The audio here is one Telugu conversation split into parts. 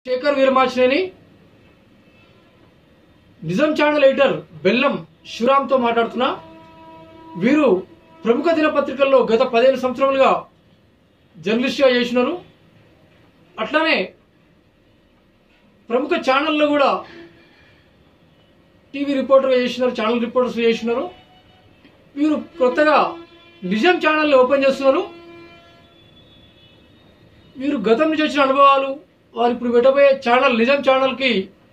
శేఖర్ వీరమాచినేని నిజం ఛానల్ ఎడిటర్ బెల్లం శివరామ్తో మాట్లాడుతున్నా. వీరు ప్రముఖ దినపత్రికల్లో గత 15 సంవత్సరాలుగా జర్నలిస్ట్గా చేసినారు. అట్లానే ప్రముఖ ఛానల్లో కూడా టీవీ రిపోర్టర్గా చేసినారు, ఛానల్ రిపోర్టర్స్ చేసినారు. వీరు కొత్తగా నిజం ఛానల్ని ఓపెన్ చేస్తున్నారు. వీరు గతం నుంచి వచ్చిన అనుభవాలు, వారు ఇప్పుడు పెట్టబోయే ఛానల్ నిజం ఛానల్కి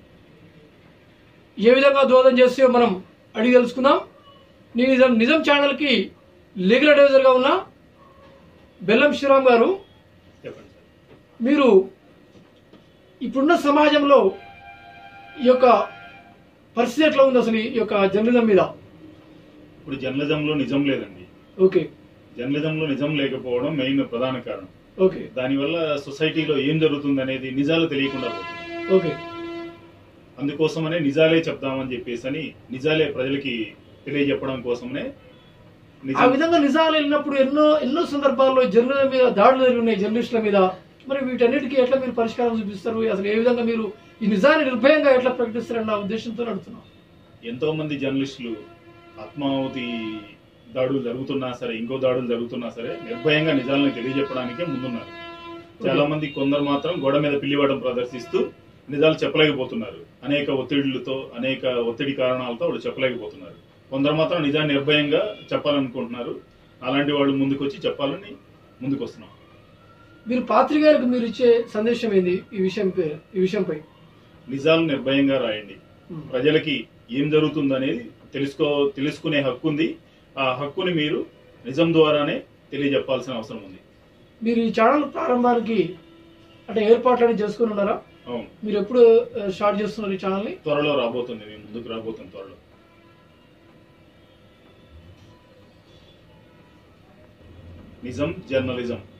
ఏ విధంగా దోహదం చేస్తే మనం అడిగి తెలుసుకుందాం. నిజం ఛానల్కి లీగల్ అడ్వైజర్గా ఉన్న బెల్లం శివరామ్ గారు, మీరు ఇప్పుడున్న సమాజంలో ఈ యొక్క పరిస్థితి ఎట్లా ఉంది అసలు ఈ యొక్క జర్నలిజం మీద? ఇప్పుడు జర్నలిజంలో నిజం లేదండి. ఓకే, జర్నలిజంలో నిజం లేకపోవడం మెయిన్ ప్రధాన కారణం. ఓకే, దానివల్ల సొసైటీలో ఏం జరుగుతుంది అనేది నిజాలు తెలియకుండా పోతుంది. ఓకే, అందుకోసమనే నిజాలే చెప్దామని చెప్పేసి నిజాలే ప్రజలకి తెలియజెప్పడం కోసమనే ఆ విధంగా నిజాలు వెళ్ళినప్పుడు ఎన్నో సందర్భాల్లో జర్నలిజం మీద దాడులు జరిగినాయి, జర్నలిస్టుల మీద. మరి వీటన్నిటికీ ఎట్లా మీరు పరిష్కారం చూపిస్తారు? అసలు ఏ విధంగా మీరు ఈ నిజాన్ని నిర్భయంగా ఎట్లా ప్రకటిస్తారన్న ఉద్దేశంతో అడుగుతున్నాం. ఎంతో మంది జర్నలిస్టులు ఆత్మాహుతి దాడులు జరుగుతున్నా సరే, ఇంకో దాడులు జరుగుతున్నా సరే నిర్భయంగా నిజాలను తెలియజెప్పడానికే ముందున్నారు. చాలా మంది, కొందరు మాత్రం గోడ మీద పిల్లివాటం ప్రదర్శిస్తూ నిజాలు చెప్పలేకపోతున్నారు. అనేక ఒత్తిడి కారణాలతో వాళ్ళు చెప్పలేకపోతున్నారు. కొందరు మాత్రం నిజాన్ని నిర్భయంగా చెప్పాలనుకుంటున్నారు. అలాంటి వాళ్ళు ముందుకొచ్చి చెప్పాలని ముందుకు వస్తున్నాం. మీరు పాత్రికేయులకు మీరు ఇచ్చే సందేశం ఏంది ఈ విషయంపై? నిజాలు నిర్భయంగా రాయండి. ప్రజలకి ఏం జరుగుతుందనేది తెలుసుకునే హక్కు ఉంది. ఆ హక్కుని మీరు నిజం ద్వారానే తెలియజెప్పాల్సిన అవసరం ఉంది. మీరు ఈ ఛానల్ ప్రారంభానికి అంటే ఏర్పాట్లు చేసుకుని ఉన్నారా? అవును. మీరు ఎప్పుడు స్టార్ట్ చేస్తున్నారు ఈ ఛానల్ ని? త్వరలో రాబోతుంది, మేము ముందుకు రాబోతుంది త్వరలో. నిజం జర్నలిజం.